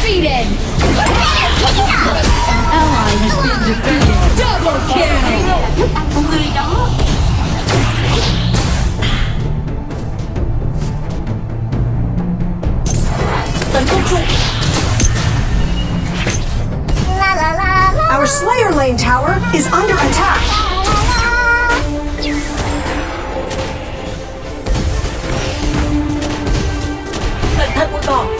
defeated! An ally has been defeated! Double kill! Người đó. Tấn công trụ. Our Slayer Lane tower is under attack. Cẩn thận bụi cỏ.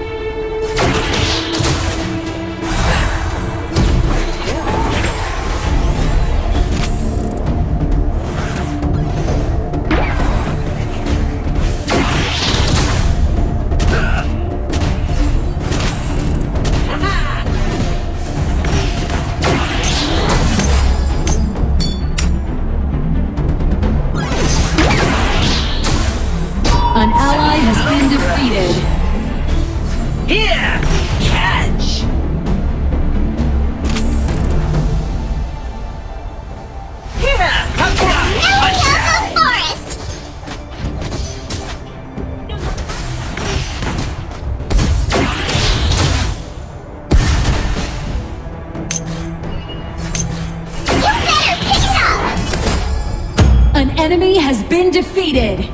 An ally has been defeated. Here, catch. Here, come down. Forest! You better pick it up! An enemy has been defeated.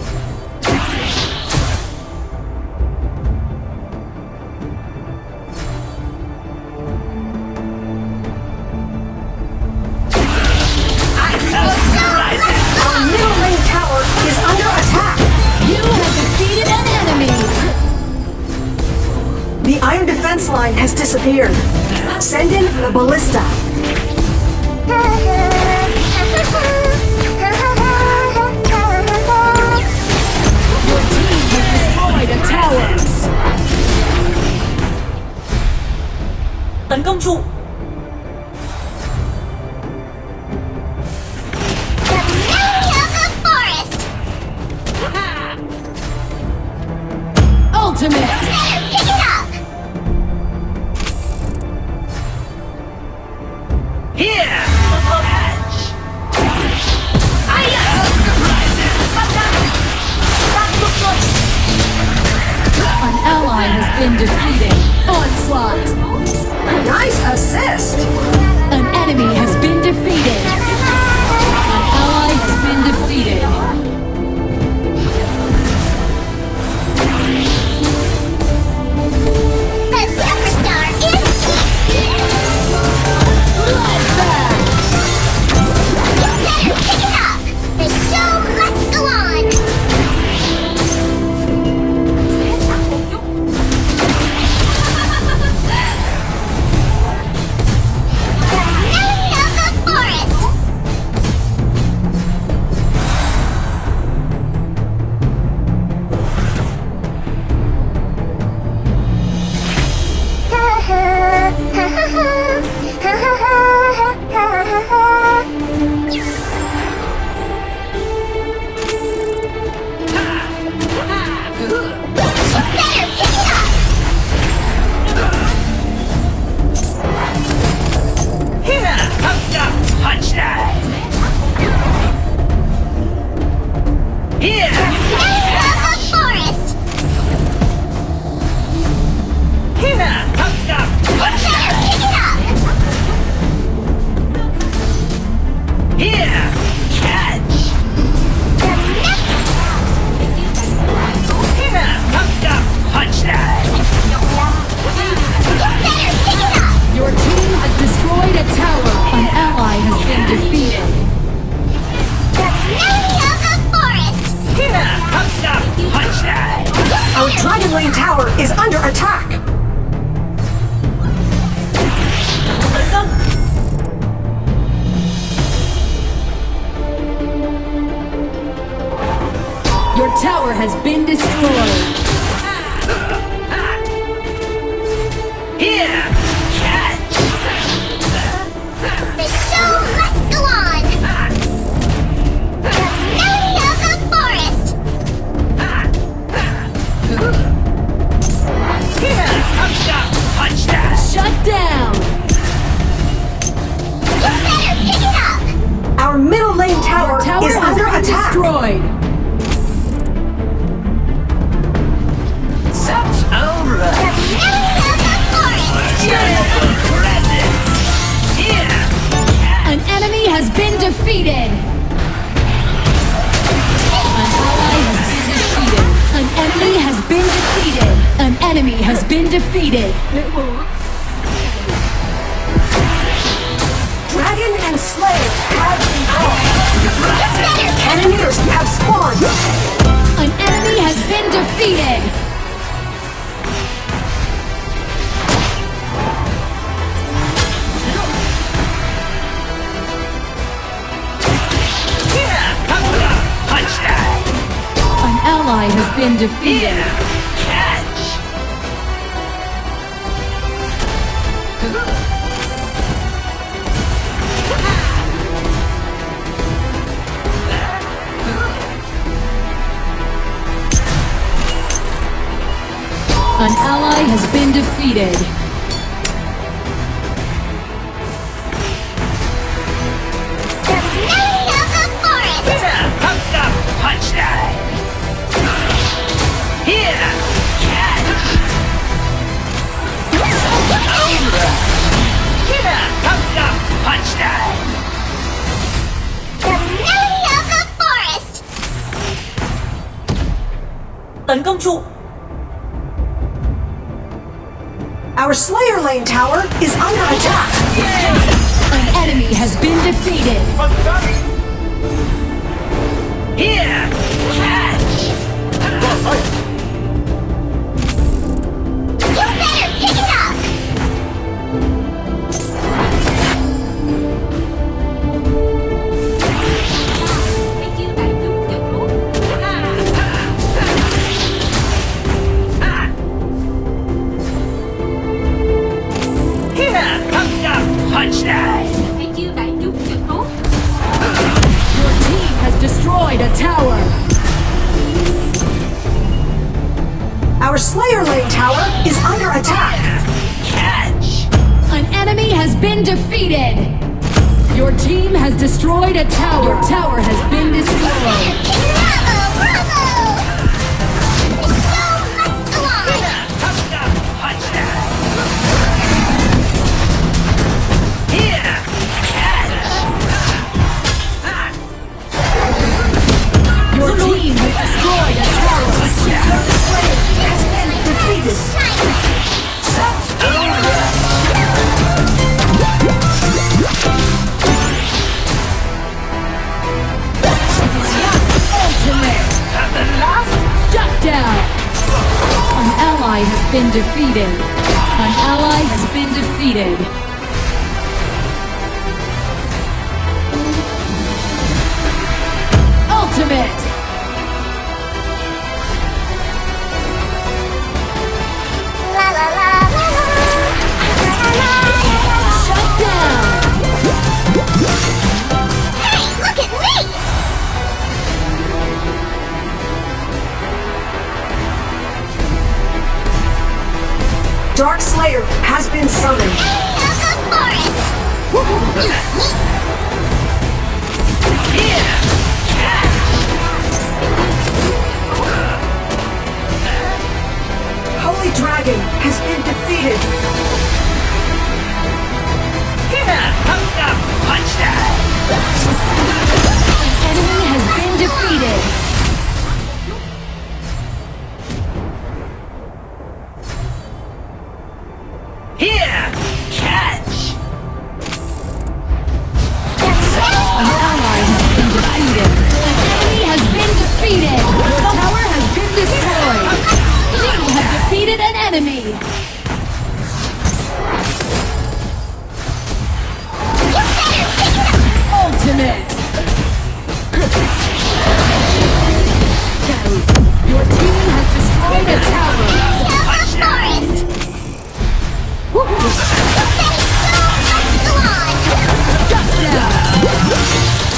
Our middle lane tower is under attack. You have defeated an enemy. The iron defense line has disappeared. Send in the ballista. Your team has destroyed a tower. Tấn công trụ. The Lily of the Forest! Ultimate. Better pick it up! Here, catch. An ally has been defeated. Onslaught. Nice assist. An enemy has been defeated. An ally has been defeated. The superstar is here! Bloodbath. You better pick it up! The show must go on! The Lily of the Forest! Better pick it up! Here, come down. Punch that. Here. Lily of the Forest! Here, come down. Punch Better that. pick it up! Here, catch. The next Here, come down. Punch that. You better pick it up! Your team has destroyed a tower. An ally has been defeated. The Lily of the Forest! Here, come down. Punch that. Our Dragon Lane tower is under attack. Tấn công. Your tower has been destroyed. Here, catch. The show must go on! The Lily of the Forest! Here, come down. Punch that. Shut down. You better pick it up! Our middle lane tower, Your tower is has under been attack. destroyed. Sucks. enemy has been defeated. Dragon and Slayer have evolved. Enemies have spawned. An enemy has been defeated. Punch that! An ally has been defeated. Catch! An ally has been defeated. The Lady of the Forest! Punch that! Here! Catch! Here! Punch that! The Lady of the Forest! Tấn công trụ. Our Slayer Lane tower is under attack. An enemy has been defeated. Here! Catch! You better pick it up! Punch that! Your team has destroyed a tower. Our Slayer Lane tower is under attack. Catch! An enemy has been defeated. Your team has destroyed a tower. Your tower has been destroyed. Bravo! Bravo! The show must go on! Punch that! Here! Catch! Your team has destroyed a tower. Has been defeated. Ultimate. Shut down. An ally has been defeated. An ally has been defeated. Ultimate. La la la la la la. Shut down. Hey, look at me! Dark Slayer has been summoned. Lady of the Forest! Here! Holy Dragon has been defeated. Here! Punch that! Enemy has been defeated. Here! Catch! An ally has been defeated. An enemy has been defeated. Your tower has been destroyed. You have defeated an enemy. Ultimate. Your team has destroyed a tower. Punch that! Shut down.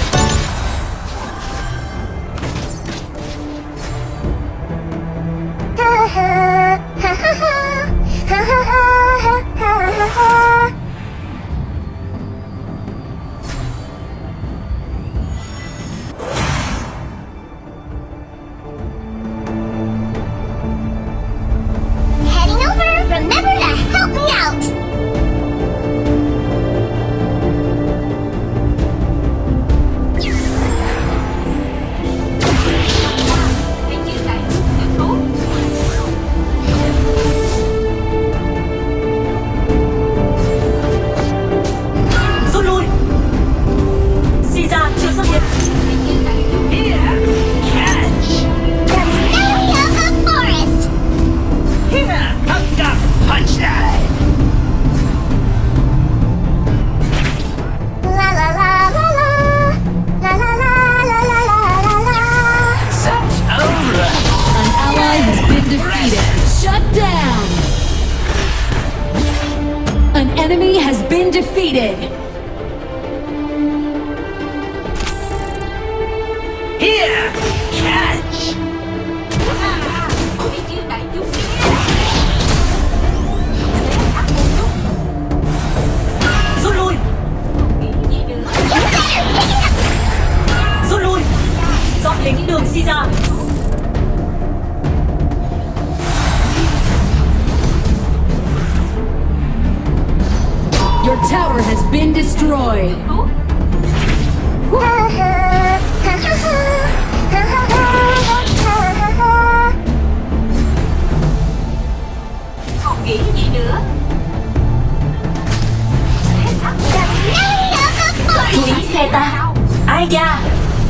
Heading over, remember to help me out! defeated. Shut down. An enemy has been defeated. Here! Catch! Rút lui. Rút lui. Dọn lính đường si ra. Your tower has been destroyed. Còn nghĩ gì nữa? Chú ý xe ta. Ai da?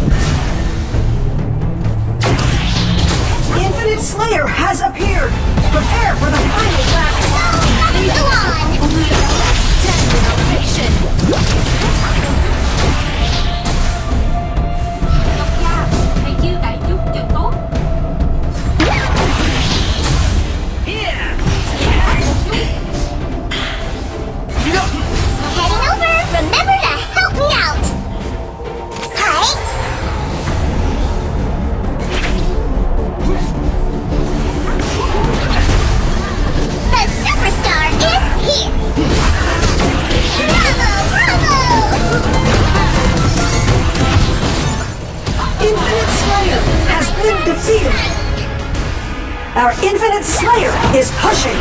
Infinite Slayer has appeared. Prepare for the final battle. Go on! Thầy chiêu đại giúp cho tốt. Here! Heading over, remember to help me out! Hi! The superstar is here! Bravo, bravo! Infinite Slayer has been defeated. Our Infinite Slayer is pushing.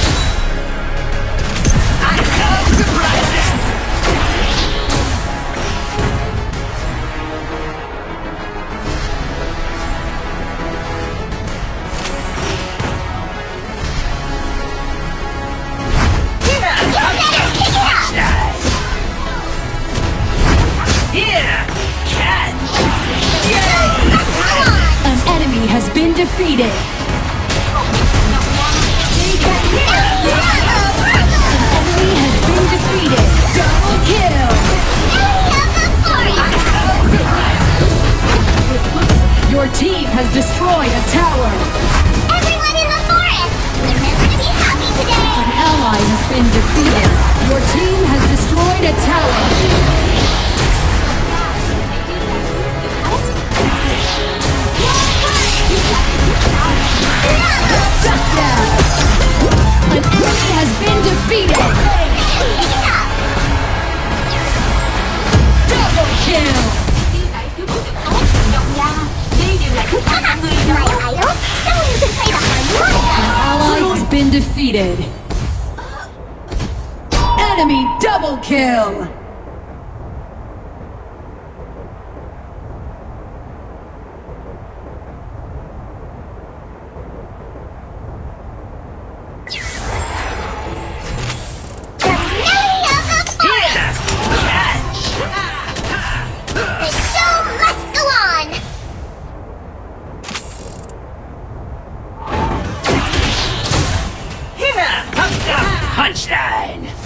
I love surprises! You better pick it up! Here! Catch! Come on! An enemy has been defeated. Bravo, bravo! Enemy has been defeated. Double kill. Your team has destroyed a tower. Everyone in the forest, remember to be happy today! An ally has been defeated. Your team has destroyed a tower. Shut down. An enemy has been defeated. Double kill. Đại giúp cho tốt. Nhọc nha. Đây đều là thức ăn cho người My đó. idol, someone who can play the harmonica! Ally has been defeated. Enemy double kill. The melody of the forest! Catch! The show must go on! Here! Punchline!